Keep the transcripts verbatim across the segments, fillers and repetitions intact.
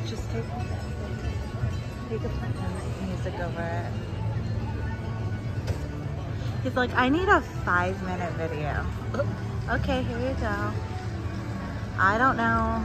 Just take take a music over it. He's like, I need a five minute video. Okay, here you go. I don't know.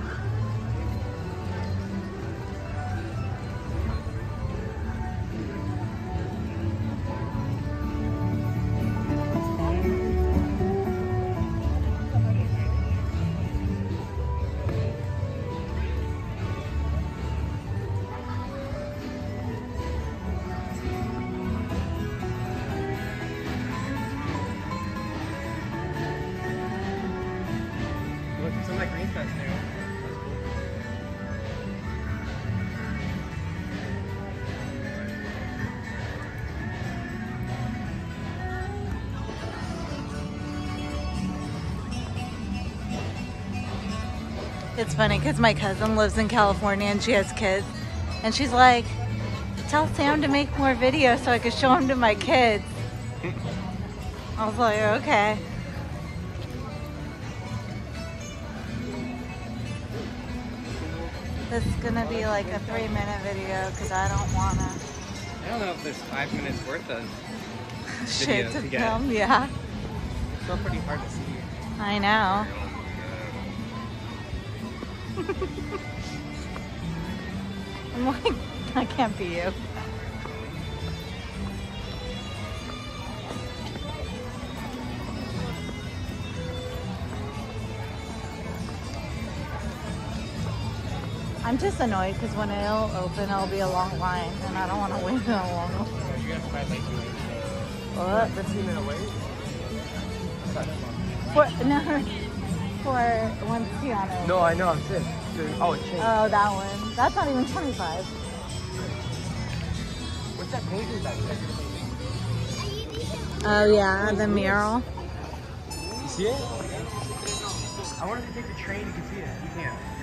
Some like green fence there. It's funny because my cousin lives in California and she has kids. And she's like, tell Sam to make more videos so I can show them to my kids. I was like, okay. This is gonna be like a three minute video because I don't wanna I don't know if there's five minutes worth of shit video to to get. film, yeah. It's still pretty hard to see. I know. I'm like, that can't be you. I'm just annoyed because when it'll open, it'll be a long line, and I don't want to wait that long. You guys find like What? fifteen minute wait? For, no, for one Tiana. No, I know, I'm sick. Oh, it changed. Oh, that one. That's not even twenty-five. What's that painting back there? Oh yeah, the mural. You see it? I wanted to take the train, you can see it. You can't.